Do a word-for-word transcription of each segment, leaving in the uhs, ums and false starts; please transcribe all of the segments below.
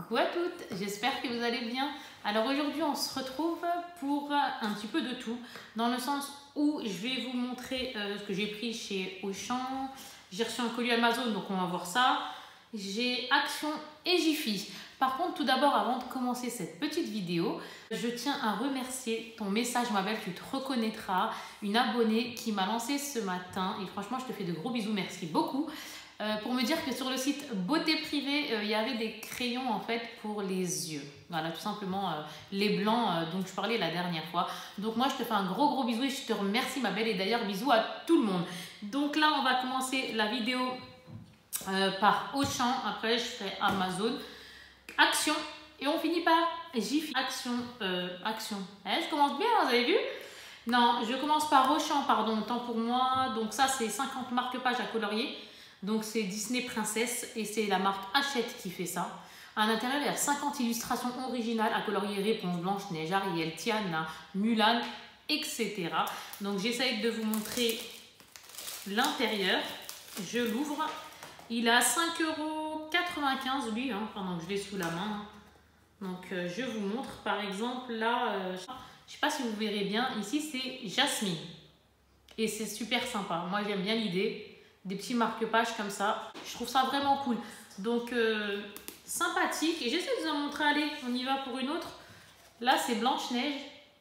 Coucou à toutes, j'espère que vous allez bien. Alors aujourd'hui on se retrouve pour un petit peu de tout, dans le sens où je vais vous montrer euh, ce que j'ai pris chez Auchan. J'ai reçu un colis Amazon, donc on va voir ça. J'ai Action et Jiffy. Par contre, tout d'abord, avant de commencer cette petite vidéo, je tiens à remercier ton message, ma belle, tu te reconnaîtras, une abonnée qui m'a lancé ce matin. Et franchement, je te fais de gros bisous, merci beaucoup. Euh, pour me dire que sur le site Beauté Privée, euh, il y avait des crayons en fait pour les yeux. Voilà, tout simplement euh, les blancs euh, dont je parlais la dernière fois. Donc moi, je te fais un gros gros bisou et je te remercie, ma belle. Et d'ailleurs, bisous à tout le monde. Donc là, on va commencer la vidéo euh, par Auchan. Après, je ferai Amazon. Action. Et on finit par Jiffy. Action. Euh, action. Eh, je commence bien, vous avez vu? Non, je commence par Auchan, pardon, tant pour moi. Donc ça, c'est cinquante marque-pages à colorier. Donc c'est Disney Princess et c'est la marque Hachette qui fait ça. À l'intérieur, il y a cinquante illustrations originales à colorier réponse Blanche-Neige, Ariel, Tiana, Mulan, et cetera. Donc j'essaye de vous montrer l'intérieur. Je l'ouvre. Il a cinq euros quatre-vingt-quinze lui, hein, pendant que je l'ai sous la main. Donc euh, je vous montre par exemple là, euh, je ne sais pas si vous verrez bien, ici c'est Jasmine. Et c'est super sympa. Moi j'aime bien l'idée. Des petits marque-pages comme ça. Je trouve ça vraiment cool. Donc, euh, sympathique. Et j'essaie de vous en montrer. Allez, on y va pour une autre. Là, c'est Blanche-Neige.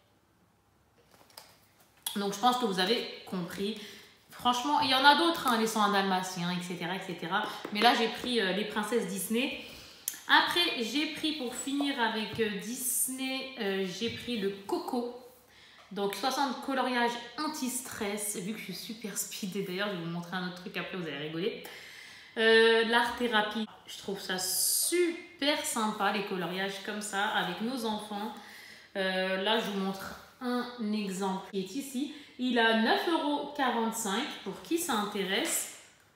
Donc, je pense que vous avez compris. Franchement, il y en a d'autres, hein, les cent un Dalmatiens, et cetera, et cetera. Mais là, j'ai pris euh, les princesses Disney. Après, j'ai pris, pour finir avec euh, Disney, euh, j'ai pris le Coco. Donc soixante coloriages anti-stress, vu que je suis super speed, et d'ailleurs je vais vous montrer un autre truc après, vous allez rigoler. Euh, L'art thérapie, je trouve ça super sympa, les coloriages comme ça, avec nos enfants. Euh, là je vous montre un exemple qui est ici. Il a neuf euros quarante-cinq pour qui ça intéresse.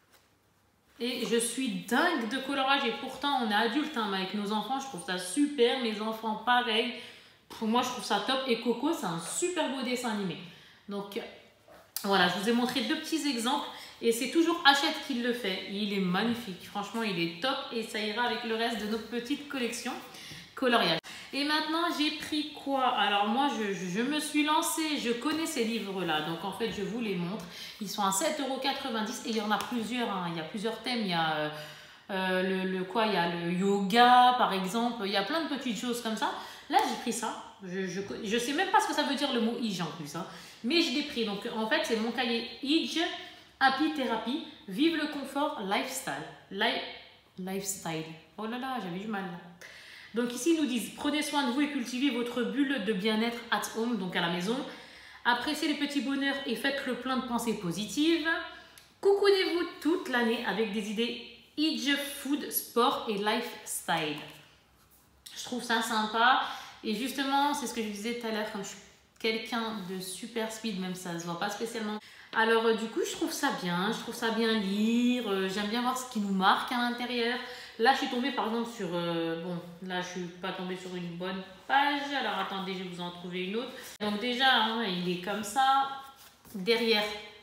Et je suis dingue de coloriage et pourtant on est adulte, hein, mais avec nos enfants je trouve ça super, mes enfants pareil. Pour moi, je trouve ça top. Et Coco, c'est un super beau dessin animé. Donc, voilà, je vous ai montré deux petits exemples. Et c'est toujours Hachette qui le fait. Il est magnifique. Franchement, il est top. Et ça ira avec le reste de notre petite collection coloriage. Et maintenant, j'ai pris quoi? Alors, moi, je, je me suis lancée. Je connais ces livres-là. Donc, en fait, je vous les montre. Ils sont à sept euros quatre-vingt-dix. Et il y en a plusieurs. Hein. Il y a plusieurs thèmes. Il y a... Euh, euh, le, le quoi? Il y a le yoga, par exemple. Il y a plein de petites choses comme ça. Là, j'ai pris ça. Je, je, je sais même pas ce que ça veut dire le mot I J en plus. Hein. Mais je l'ai pris. Donc, en fait, c'est mon cahier I J, Happy Therapy, Vive le confort, Lifestyle. Life, lifestyle. Oh là là, j'avais du mal. Là. Donc, ici, ils nous disent prenez soin de vous et cultivez votre bulle de bien-être at home, donc à la maison. Appréciez les petits bonheurs et faites le plein de pensées positives. Coucounez-vous toute l'année avec des idées I J, food, sport et lifestyle. Je trouve ça sympa. Et justement, c'est ce que je disais tout à l'heure, comme je suis quelqu'un de super speed, même ça ne se voit pas spécialement. Alors euh, du coup, je trouve ça bien. Je trouve ça bien lire. Euh, J'aime bien voir ce qui nous marque à l'intérieur. Là, je suis tombée par exemple sur... Euh, bon, là, je ne suis pas tombée sur une bonne page. Alors attendez, je vais vous en trouver une autre. Donc déjà, hein, il est comme ça. Derrière,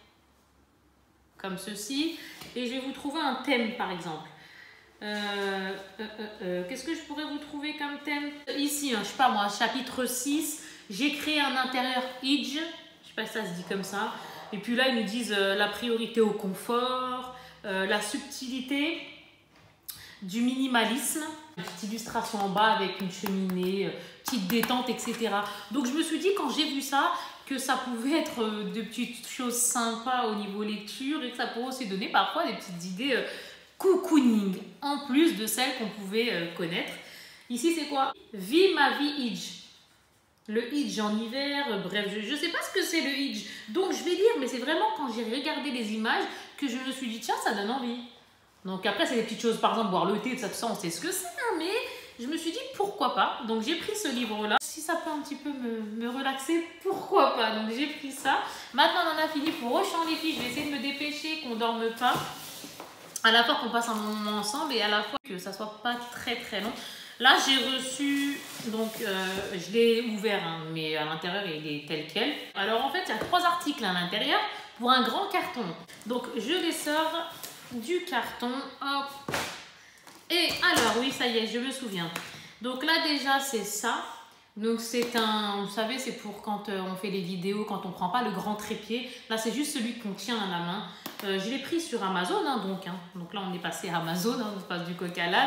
comme ceci. Et je vais vous trouver un thème, par exemple. Euh, euh, euh, euh, Qu'est-ce que je pourrais vous trouver comme thème? Ici, hein, je sais pas moi, chapitre six, j'ai créé un intérieur I J, je sais pas si ça se dit comme ça. Et puis là, ils nous disent euh, la priorité au confort, euh, la subtilité du minimalisme. Une petite illustration en bas avec une cheminée, euh, petite détente, et cetera. Donc je me suis dit, quand j'ai vu ça, que ça pouvait être euh, de petites choses sympas au niveau lecture et que ça pourrait aussi donner parfois des petites idées euh, cocooning, en plus de celles qu'on pouvait euh, connaître. Ici, c'est quoi? Vis ma vie I J. Le I J en hiver, euh, bref, je ne sais pas ce que c'est le I J. Donc, je vais lire, mais c'est vraiment quand j'ai regardé les images que je me suis dit, tiens, ça donne envie. Donc, après, c'est des petites choses, par exemple, boire le thé, tout ça, tout ça, on sait ce que c'est, hein, mais je me suis dit, pourquoi pas? Donc, j'ai pris ce livre-là. Si ça peut un petit peu me, me relaxer, pourquoi pas? Donc, j'ai pris ça. Maintenant, on en a fini pour Auchan les filles. Je vais essayer de me dépêcher, qu'on ne dorme pas. À la fois qu'on passe un moment ensemble et à la fois que ça soit pas très très long. Là, j'ai reçu, donc euh, je l'ai ouvert, hein, mais à l'intérieur, il est tel quel. Alors en fait, il y a trois articles à l'intérieur pour un grand carton. Donc je les sors du carton, hop, Et alors, oui, ça y est, je me souviens. Donc là, déjà, c'est ça. Donc c'est un, vous savez, c'est pour quand euh, on fait les vidéos, quand on prend pas le grand trépied. Là, c'est juste celui qu'on tient à la main. Euh, je l'ai pris sur Amazon, hein, donc. Hein. Donc là, on est passé à Amazon, hein, on passe du coq à l'âne.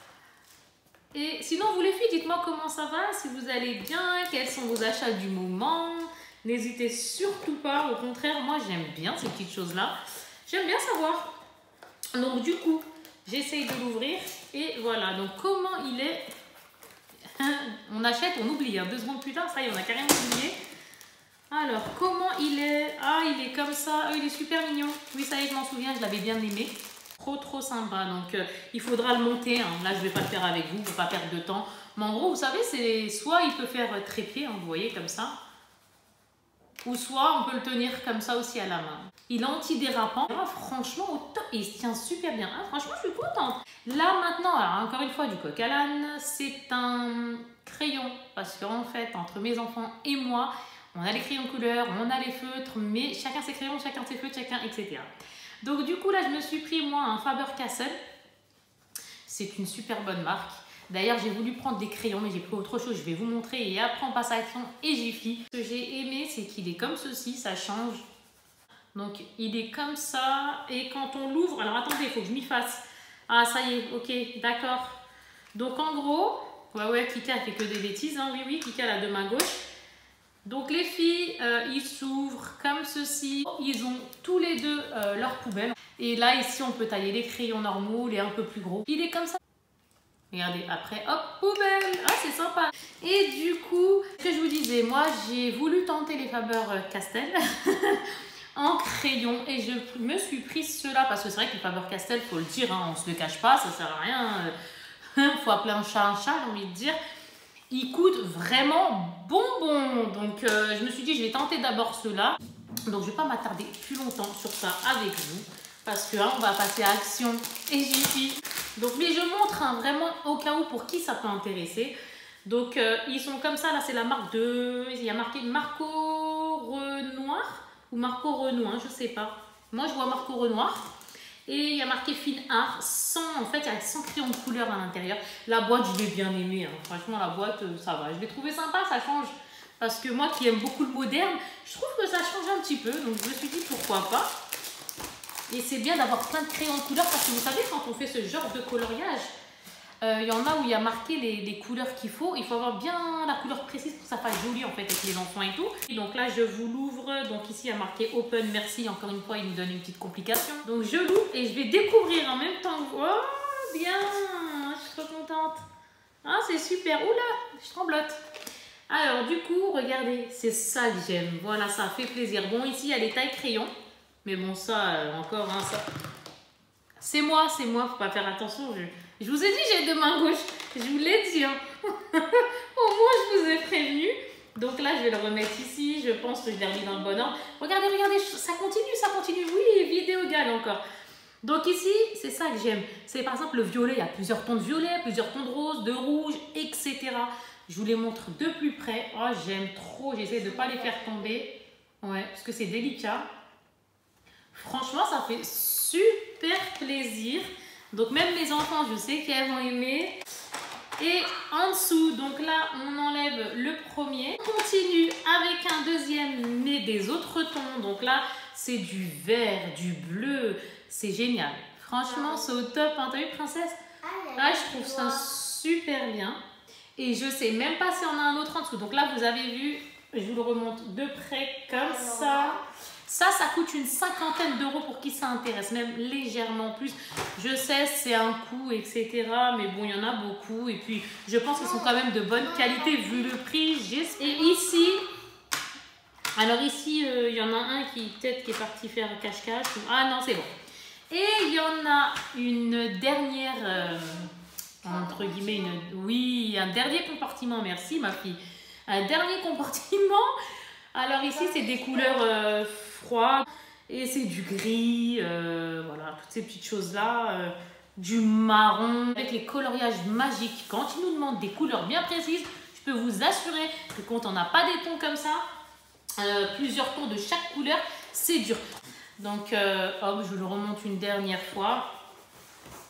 Et sinon, vous les filles, dites-moi comment ça va, si vous allez bien, quels sont vos achats du moment. N'hésitez surtout pas, au contraire, moi j'aime bien ces petites choses-là. J'aime bien savoir. Donc du coup, j'essaye de l'ouvrir et voilà. Donc comment il est... On achète, on oublie, hein. Deux secondes plus tard, ça y est, on a carrément oublié. Alors, comment il est? Ah, il est comme ça, oh, il est super mignon. Oui, ça y est, je m'en souviens, je l'avais bien aimé. Trop, trop sympa. Donc, euh, il faudra le monter. Hein. Là, je ne vais pas le faire avec vous, pour ne pas perdre de temps. Mais en gros, vous savez, c'est soit il peut faire trépied, hein, vous voyez, comme ça. Ou soit on peut le tenir comme ça aussi à la main. Il est antidérapant. Ah, franchement, au top. Et il se tient super bien. Ah, franchement, je suis contente. Là, maintenant, alors, encore une fois, du coq à l'âne, c'est un crayon. Parce qu'en fait, entre mes enfants et moi, on a les crayons de couleur, on a les feutres, mais chacun ses crayons, chacun ses feutres, chacun, et cetera. Donc, du coup, là, je me suis pris, moi, un Faber-Castell. C'est une super bonne marque. D'ailleurs, j'ai voulu prendre des crayons, mais j'ai pris autre chose. Je vais vous montrer et après on passe à l'action et j'y fie. Ce que j'ai aimé, c'est qu'il est comme ceci, ça change. Donc, il est comme ça. Et quand on l'ouvre, alors attendez, il faut que je m'y fasse. Ah, ça y est, ok, d'accord. Donc, en gros, ouais, ouais, Kika fait que des bêtises. Hein, oui, oui, Kika là de ma gauche. Donc, les filles, euh, ils s'ouvrent comme ceci. Ils ont tous les deux euh, leur poubelle. Et là, ici, on peut tailler les crayons normaux, les un peu plus gros. Il est comme ça. Regardez, après, hop, poubelle. Ah, c'est sympa. Et du coup, ce que je vous disais, moi, j'ai voulu tenter les Faber-Castell en crayon. Et je me suis pris ceux-là parce que c'est vrai que les Faber-Castell, il faut le dire, hein, on ne se le cache pas, ça sert à rien. Il faut appeler un chat un chat, j'ai envie de dire. Ils coûtent vraiment bonbon. Donc, euh, je me suis dit, je vais tenter d'abord ceux-là. Donc, je ne vais pas m'attarder plus longtemps sur ça avec vous. Parce que hein, on va passer à action et j'y suis. Donc, mais je montre hein, vraiment au cas où pour qui ça peut intéresser. Donc, euh, ils sont comme ça. Là, c'est la marque de... Il y a marqué Marco Renoir ou Marco Renoir, je sais pas. Moi, je vois Marco Renoir. Et il y a marqué Fine Art. Sans, en fait, il y a cent crayons de couleur à l'intérieur. La boîte, je l'ai bien aimée. Hein. Franchement, la boîte, ça va. Je l'ai trouvée sympa, ça change. Parce que moi qui aime beaucoup le moderne, je trouve que ça change un petit peu. Donc, je me suis dit pourquoi pas. Et c'est bien d'avoir plein de crayons de couleur parce que vous savez, quand on fait ce genre de coloriage, euh, il y en a où il y a marqué les, les couleurs qu'il faut. Il faut avoir bien la couleur précise pour que ça fasse joli en fait avec les enfants et tout. Et donc là, je vous l'ouvre. Donc ici, il y a marqué Open, merci. Encore une fois, il nous donne une petite complication. Donc je l'ouvre et je vais découvrir en même temps. Oh, bien, je suis trop contente. Ah, c'est super. Oula, je tremblote. Alors du coup, regardez, c'est ça que j'aime. Voilà, ça fait plaisir. Bon, ici, il y a les tailles crayons. Mais bon, ça, euh, encore, hein, ça... C'est moi, c'est moi, faut pas faire attention. Je, je vous ai dit, j'ai deux mains gauches. Je vous l'ai dit. Hein. Au moins, je vous ai prévenu. Donc là, je vais le remettre ici. Je pense que je l'ai remis dans le bon ordre. Regardez, regardez, ça continue, ça continue. Oui, vidéo égale encore. Donc ici, c'est ça que j'aime. C'est par exemple le violet. Il y a plusieurs tons de violet, plusieurs tons de rose, de rouge, et cetera. Je vous les montre de plus près. Oh, j'aime trop. J'essaie de ne pas les faire tomber. Ouais, parce que c'est délicat. Franchement, ça fait super plaisir. Donc, même les enfants, je sais qu'elles vont aimer. Et en dessous, donc là, on enlève le premier. On continue avec un deuxième, mais des autres tons. Donc là, c'est du vert, du bleu. C'est génial. Franchement, c'est au top. Hein. T'as vu, princesse? Ah, je trouve ça super bien. Et je sais même pas s'il y en a un autre en dessous. Donc là, vous avez vu, je vous le remonte de près comme ça. Ça, ça coûte une cinquantaine d'euros pour qui ça intéresse, même légèrement plus. Je sais, c'est un coût, et cetera. Mais bon, il y en a beaucoup. Et puis, je pense qu'ils sont quand même de bonne qualité vu le prix. Et ici, alors ici, euh, il y en a un qui peut-être qui est parti faire cache-cache. Ah non, c'est bon. Et il y en a une dernière, euh, entre guillemets, une, oui, un dernier compartiment. Merci, ma fille. Un dernier compartiment. Alors ici, c'est des couleurs euh, froides et c'est du gris, euh, voilà, toutes ces petites choses-là, euh, du marron, avec les coloriages magiques. Quand ils nous demandent des couleurs bien précises, je peux vous assurer que quand on n'a pas des tons comme ça, euh, plusieurs tons de chaque couleur, c'est dur. Donc, euh, hop, je vous le remonte une dernière fois.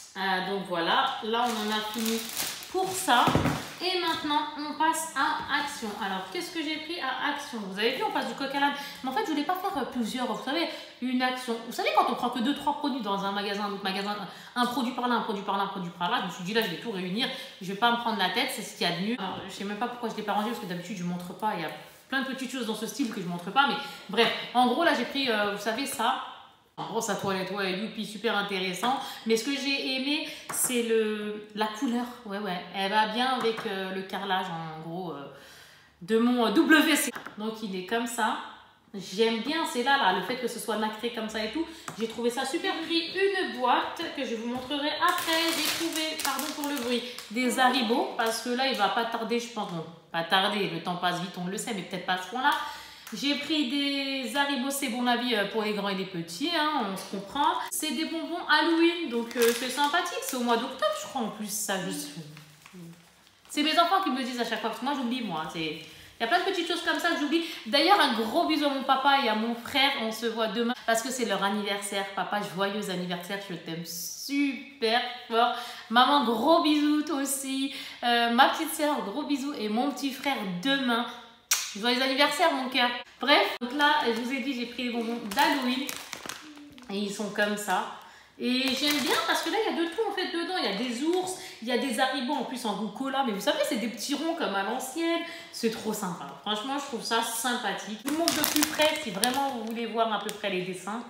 Euh, donc voilà, là on en a fini pour ça. Et maintenant, on passe à Action. Alors, qu'est-ce que j'ai pris à Action? Vous avez vu, on passe du coq à l'âne. Mais en fait, je voulais pas faire plusieurs. Vous savez, une action. Vous savez, quand on prend que deux trois produits dans un magasin, un autre magasin, un produit par là, un produit par là, un produit par là, je me suis dit là, je vais tout réunir. Je vais pas me prendre la tête, c'est ce qu'il y a de mieux. Alors, je sais même pas pourquoi je l'ai pas rangé, parce que d'habitude, je montre pas. Il y a plein de petites choses dans ce style que je montre pas. Mais bref, en gros, là, j'ai pris, euh, vous savez, ça. En gros, sa toilette, ouais, youpi, super intéressant. Mais ce que j'ai aimé, c'est le la couleur. Ouais, ouais, elle va bien avec euh, le carrelage, en gros, euh, de mon euh, W C. Donc, il est comme ça. J'aime bien, c'est là, là, le fait que ce soit nacré comme ça et tout. J'ai trouvé ça super. J'ai pris une boîte que je vous montrerai après. J'ai trouvé, pardon pour le bruit, des Haribo. Parce que là, il va pas tarder, je pense. Bon, pas tarder, le temps passe vite, on le sait, mais peut-être pas à ce point-là. J'ai pris des Haribo, c'est bon avis pour les grands et les petits, hein, on se comprend. C'est des bonbons Halloween, donc euh, c'est sympathique. C'est au mois d'octobre, je crois, en plus, ça, je suis. C'est mes enfants qui me disent à chaque fois, parce que moi, j'oublie, moi. Il y a plein de petites choses comme ça que j'oublie. D'ailleurs, un gros bisou à mon papa et à mon frère. On se voit demain parce que c'est leur anniversaire. Papa, joyeux anniversaire, je t'aime super fort. Maman, gros bisous, toi aussi. Euh, ma petite soeur, gros bisous. Et mon petit frère, demain. Joyeux anniversaire, mon cœur. Bref, donc là, je vous ai dit, j'ai pris les bonbons d'Halloween. Et ils sont comme ça. Et j'aime bien parce que là, il y a de tout en fait dedans. Il y a des ours, il y a des Haribo en plus en goût cola. Mais vous savez, c'est des petits ronds comme à l'ancienne. C'est trop sympa. Franchement, je trouve ça sympathique. Je vous montre de plus près si vraiment vous voulez voir à peu près les dessins.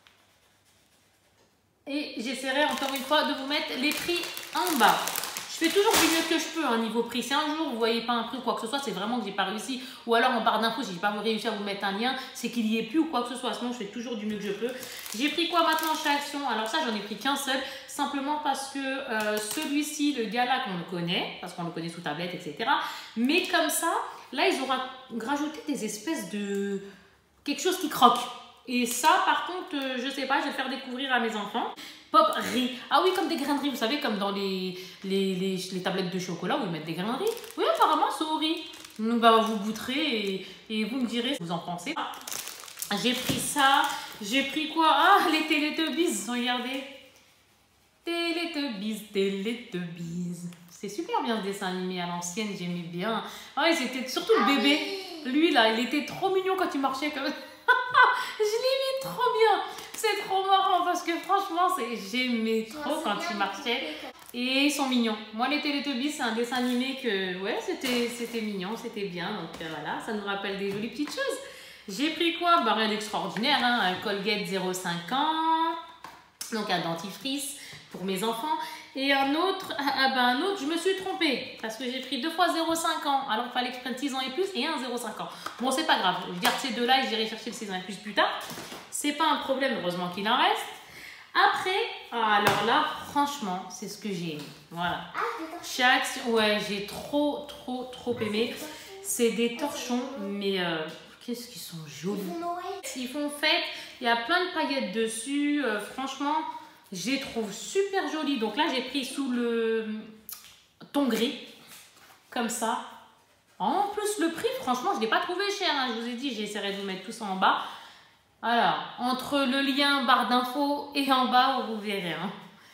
Et j'essaierai encore une fois de vous mettre les prix en bas. Je fais toujours du mieux que je peux, hein, niveau prix. Si un jour vous ne voyez pas un prix ou quoi que ce soit, c'est vraiment que j'ai pas réussi. Ou alors en barre d'infos, si j'ai pas réussi à vous mettre un lien, c'est qu'il y ait plus ou quoi que ce soit. Sinon, je fais toujours du mieux que je peux. J'ai pris quoi maintenant chez Action? Alors ça, j'en ai pris qu'un seul, simplement parce que euh, celui-ci, le gala qu'on le connaît, parce qu'on le connaît sous tablette, et cetera. Mais comme ça, là, ils ont rajouté des espèces de quelque chose qui croque. Et ça, par contre, euh, je sais pas, je vais le faire découvrir à mes enfants. Pop riz. Ah oui, comme des grains de riz, vous savez, comme dans les, les, les, les tablettes de chocolat où ils mettent des grains de riz. Oui, apparemment, c'est au riz. Donc, bah, vous goûterez et, et vous me direz ce que vous en pensez. Ah, j'ai pris ça. J'ai pris quoi? Ah, les Teletubbies, regardez. Teletubbies, Teletubbies. C'est super bien ce dessin animé à l'ancienne, j'aimais bien. Ah, et c'était surtout le bébé. Lui, là, il était trop mignon quand il marchait comme ça. Je l'ai mis trop bien. C'est trop marrant parce que franchement, j'aimais trop quand il marchait. Et ils sont mignons. Moi, les Teletubbies, c'est un dessin animé que, ouais, c'était mignon, c'était bien. Donc euh, voilà, ça nous rappelle des jolies petites choses. J'ai pris quoi? Bah, rien d'extraordinaire, hein. Un Colgate zéro cinq ans. Donc un dentifrice pour mes enfants. Et un autre, ah ben un autre, je me suis trompée. Parce que j'ai pris deux fois zéro cinq ans. Alors il fallait que je prenne six ans et plus et un zéro cinq ans. Bon, c'est pas grave. Je garde ces deux-là et j'irai chercher le six ans et plus plus tard. C'est pas un problème, heureusement qu'il en reste. Après, alors là, franchement, c'est ce que j'ai aimé. Voilà. Chez Action, ouais, j'ai trop, trop, trop aimé. C'est des torchons, mais euh, qu'est-ce qu'ils sont jolis. Ils font fête. Il y a plein de paillettes dessus. Euh, franchement, je les trouve super jolis. Donc là, j'ai pris sous le ton gris, comme ça. En plus, le prix, franchement, je ne l'ai pas trouvé cher. Hein. Je vous ai dit, j'essaierai de vous mettre tout ça en bas. Alors, entre le lien barre d'infos et en bas, vous verrez. Hein.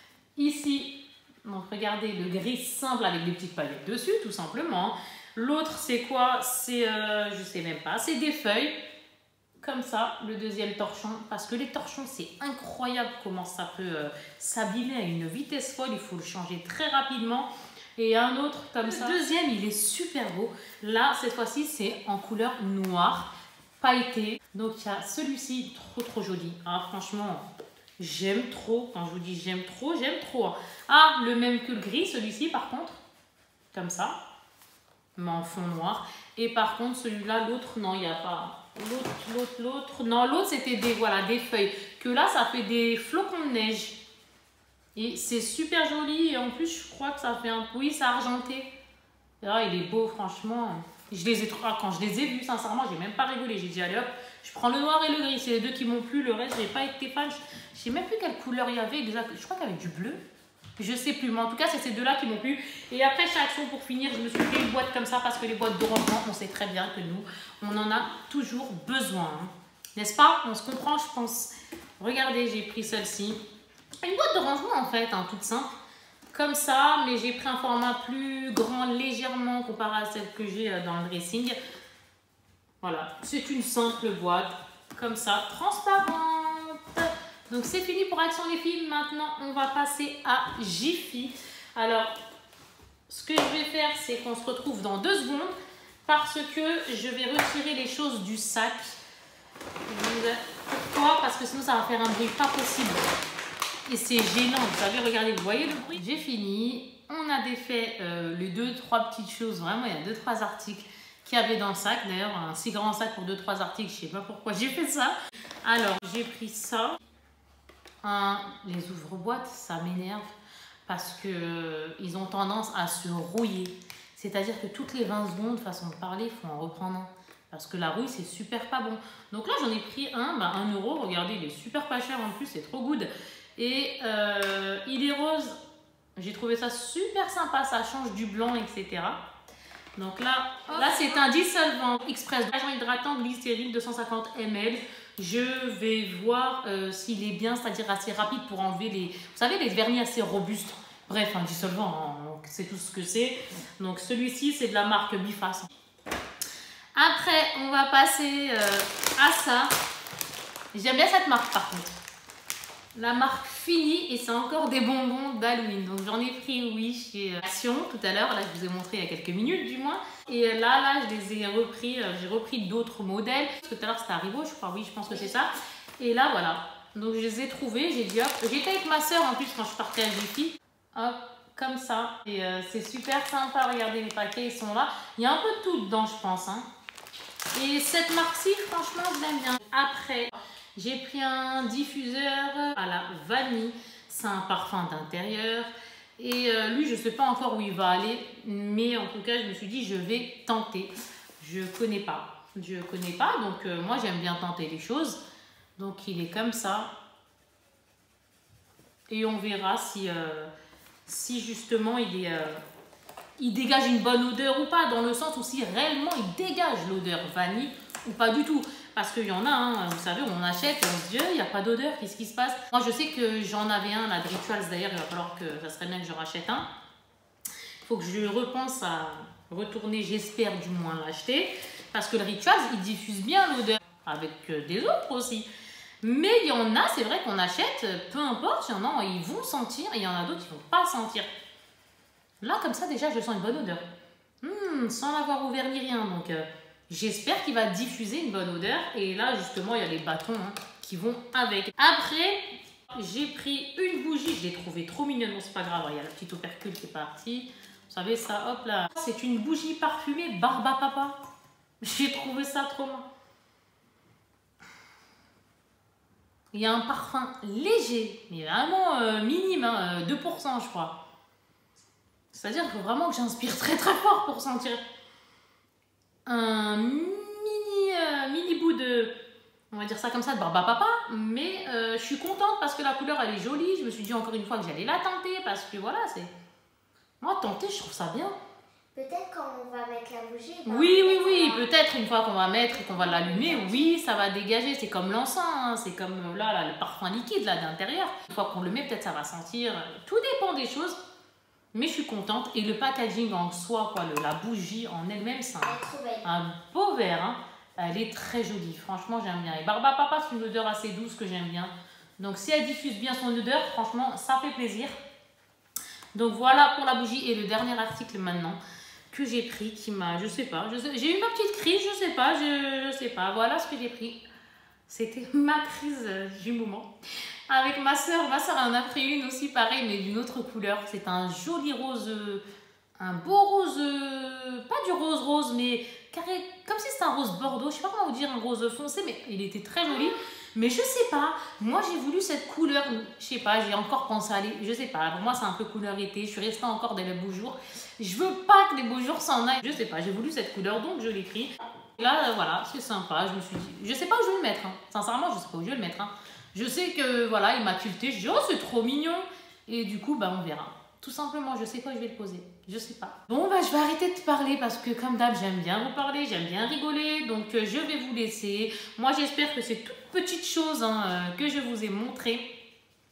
Ici, donc regardez le gris simple avec des petites paillettes dessus, tout simplement. L'autre, c'est quoi? C'est, euh, je sais même pas, c'est des feuilles. Comme ça, le deuxième torchon. Parce que les torchons, c'est incroyable comment ça peut euh, s'abîmer à une vitesse folle. Il faut le changer très rapidement. Et un autre comme ça. Le deuxième, il est super beau. Là, cette fois-ci, c'est en couleur noire, pailleté. Donc, il y a celui-ci, trop, trop joli. Ah, franchement, j'aime trop. Quand je vous dis j'aime trop, j'aime trop. Ah, le même que le gris, celui-ci, par contre. Comme ça. Mais en fond noir. Et par contre, celui-là, l'autre, non, il n'y a pas... L'autre, l'autre, l'autre. Non, l'autre, c'était des, voilà, des feuilles. Que là, ça fait des flocons de neige. Et c'est super joli. Et en plus, je crois que ça fait un... Oui, c'est argenté. Et là, il est beau, franchement. Je les ai... Quand je les ai vus, sincèrement, j'ai même pas rigolé. J'ai dit, allez hop, je prends le noir et le gris. C'est les deux qui m'ont plu. Le reste, j'ai pas été fan. Je sais même plus quelle couleur il y avait. Je crois qu'il y avait du bleu. Je sais plus, mais en tout cas, c'est ces deux-là qui m'ont plu. Et après, chez Action, pour finir, je me suis fait une boîte comme ça parce que les boîtes de rangement, on sait très bien que nous, on en a toujours besoin. Hein. N'est-ce pas? On se comprend, je pense. Regardez, j'ai pris celle-ci. Une boîte de rangement, en fait, hein, toute simple. comme ça, mais j'ai pris un format plus grand légèrement comparé à celle que j'ai dans le dressing. Voilà, c'est une simple boîte comme ça, transparente. Donc c'est fini pour Action les filles. Maintenant, on va passer à Jiffy. Alors, ce que je vais faire, c'est qu'on se retrouve dans deux secondes parce que je vais retirer les choses du sac. Pourquoi? Parce que sinon, ça va faire un bruit pas possible. Et c'est gênant, vous savez, regardez, vous voyez le bruit? J'ai fini. On a défait euh, les deux, trois petites choses. Vraiment, il y a deux, trois articles qu'il y avait dans le sac. D'ailleurs, un si grand sac pour deux, trois articles, je sais pas pourquoi j'ai fait ça. Alors, j'ai pris ça. Un, les ouvre-boîtes, ça m'énerve parce que euh, ils ont tendance à se rouiller. C'est-à-dire que toutes les vingt secondes, façon de parler, il faut en reprendre un. Parce que la rouille, c'est super pas bon. Donc là, j'en ai pris un, bah, un euro. Regardez, il est super pas cher en plus, c'est trop good. Et euh, il est rose. J'ai trouvé ça super sympa, ça change du blanc, et cetera. Donc là, là c'est un dissolvant express, agent hydratant, glycérine, deux cent cinquante millilitres. Je vais voir euh, s'il est bien, c'est-à-dire assez rapide pour enlever les... Vous savez, les vernis assez robustes. Bref, un dissolvant, hein, c'est tout ce que c'est. Donc celui-ci, c'est de la marque Biface. Après, on va passer euh, à ça. J'aime bien cette marque par contre. La marque Fini, et c'est encore des bonbons d'Halloween. Donc j'en ai pris, oui, chez Action tout à l'heure. Là, je vous ai montré il y a quelques minutes du moins. Et là, là, je les ai repris. J'ai repris d'autres modèles. Parce que tout à l'heure, c'était Haribo, je crois. Oui, je pense que c'est ça. Et là, voilà. Donc je les ai trouvés. J'ai dit hop. J'étais avec ma soeur en plus quand je partais à Jiffy. Hop, comme ça. Et euh, c'est super sympa. Regardez, les paquets, ils sont là. Il y a un peu de tout dedans, je pense. Hein. Et cette marque-ci, franchement, je l'aime bien. Après, j'ai pris un diffuseur à la vanille. C'est un parfum d'intérieur. Et euh, lui, je ne sais pas encore où il va aller. Mais en tout cas, je me suis dit, je vais tenter. Je ne connais pas. Je ne connais pas. Donc, euh, moi, j'aime bien tenter les choses. Donc, il est comme ça. Et on verra si, euh, si justement, il est... Euh, il dégage une bonne odeur ou pas, dans le sens où si réellement il dégage l'odeur vanille ou pas du tout. Parce qu'il y en a, hein, vous savez, on achète et on se dit, il n'y a pas d'odeur, qu'est-ce qui se passe? Moi, je sais que j'en avais un, là, de Rituals, d'ailleurs, il va falloir que ça serait bien que je rachète un. Il faut que je repense à retourner, j'espère du moins l'acheter. Parce que le Rituals, il diffuse bien l'odeur, avec des autres aussi. Mais il y en a, c'est vrai qu'on achète, peu importe, il y en a, ils vont sentir, et il y en a d'autres qui ne vont pas sentir. Là, comme ça, déjà, je sens une bonne odeur. Mmh, sans l'avoir ouvert ni rien. Donc, euh, j'espère qu'il va diffuser une bonne odeur. Et là, justement, il y a les bâtons hein, qui vont avec. Après, j'ai pris une bougie. Je l'ai trouvée trop mignonne. Bon, c'est pas grave. Il y a la petite opercule qui est partie. Vous savez, ça, hop là. C'est une bougie parfumée Barba Papa. J'ai trouvé ça trop bon. Il y a un parfum léger, mais vraiment euh, minime, hein, deux pour cent, je crois. C'est-à-dire que vraiment que j'inspire très très fort pour sentir un mini, euh, mini bout de, on va dire ça comme ça, de Barba Papa. Mais euh, je suis contente parce que la couleur elle est jolie. Je me suis dit encore une fois que j'allais la tenter parce que voilà, c'est... Moi, tenter, je trouve ça bien. Peut-être quand on va mettre la bougie. Oui, oui, oui. Peut-être une fois qu'on va mettre et qu'on va l'allumer, oui, ça va dégager. C'est comme l'encens, hein. C'est comme là, là, le parfum liquide là d'intérieur. Une fois qu'on le met, peut-être ça va sentir. Tout dépend des choses. Mais je suis contente. Et le packaging en soi, quoi, le, la bougie en elle-même, c'est un, un beau verre. Hein. Elle est très jolie. Franchement, j'aime bien. Et Barba Papa, c'est une odeur assez douce que j'aime bien. Donc, si elle diffuse bien son odeur, franchement, ça fait plaisir. Donc, voilà pour la bougie. Et le dernier article maintenant que j'ai pris, qui m'a, je sais pas, j'ai eu ma petite crise, je sais pas, je, je sais pas. Voilà ce que j'ai pris. C'était ma crise du moment. Avec ma soeur, ma soeur en a pris une aussi pareil, mais d'une autre couleur. C'est un joli rose, un beau rose, pas du rose rose, mais carré, comme si c'était un rose bordeaux. Je sais pas comment vous dire, un rose foncé, mais il était très joli. Mais je sais pas, moi j'ai voulu cette couleur, je sais pas, j'ai encore pensé à aller, je sais pas, pour moi c'est un peu couleur été, je suis restée encore dans les beaux jours. Je veux pas que les beaux jours s'en aillent, je sais pas, j'ai voulu cette couleur donc je l'ai pris. Là voilà, c'est sympa, je me suis dit, je sais pas où je vais le mettre, hein. Sincèrement je sais pas où je vais le mettre. Hein. Je sais que voilà, il m'a tilté, je dis oh c'est trop mignon et du coup bah on verra. Tout simplement, je sais pas où je vais le poser, je sais pas. Bon bah je vais arrêter de parler parce que comme d'hab j'aime bien vous parler, j'aime bien rigoler, donc euh, je vais vous laisser. Moi j'espère que ces toutes petites choses hein, euh, que je vous ai montrées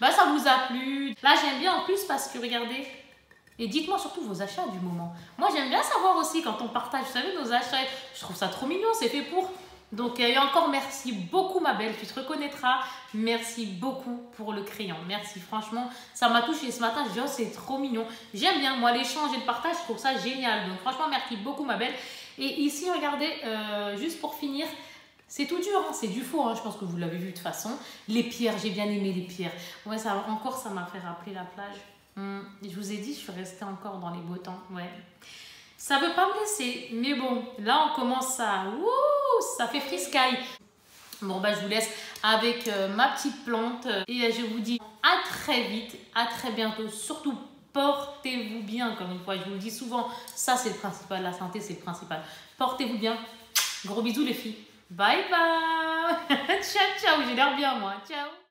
bah, ça vous a plu. Là, j'aime bien en plus parce que, regardez, et dites-moi surtout vos achats du moment. Moi, j'aime bien savoir aussi quand on partage, vous savez, nos achats. Je trouve ça trop mignon, c'est fait pour. Donc, et encore merci beaucoup, ma belle, tu te reconnaîtras. Merci beaucoup pour le crayon. Merci, franchement, ça m'a touché ce matin. Je dis, oh, c'est trop mignon. J'aime bien, moi, l'échange et le partage, je trouve ça génial. Donc, franchement, merci beaucoup, ma belle. Et ici, regardez, euh, juste pour finir, c'est tout dur, hein, c'est du faux, hein, je pense que vous l'avez vu de toute façon. Les pierres, j'ai bien aimé les pierres. Ouais, ça, encore, ça m'a fait rappeler la plage. Hum, je vous ai dit, je suis restée encore dans les beaux temps. Ouais. Ça veut pas me laisser, mais bon, là, on commence à... Ouh, ça fait friscaille. Bon, bah, je vous laisse avec euh, ma petite plante. Et euh, je vous dis à très vite, à très bientôt. Surtout, portez-vous bien, comme une fois, je vous le dis souvent. Ça, c'est le principal, la santé, c'est le principal. Portez-vous bien. Gros bisous, les filles. Bye bye. Ciao, ciao, j'ai l'air bien, moi. Ciao.